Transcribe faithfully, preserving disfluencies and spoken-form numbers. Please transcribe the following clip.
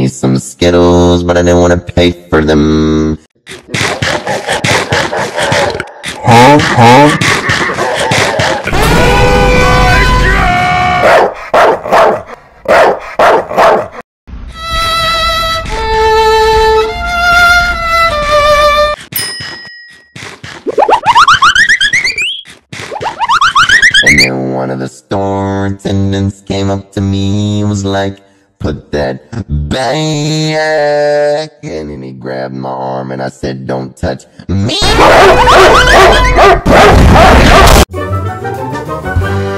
me some Skittles, but I didn't want to pay for them. Huh? Huh? And then one of the store attendants came up to me and was like, "Put that back." And then he grabbed my arm and I said, "Don't touch me."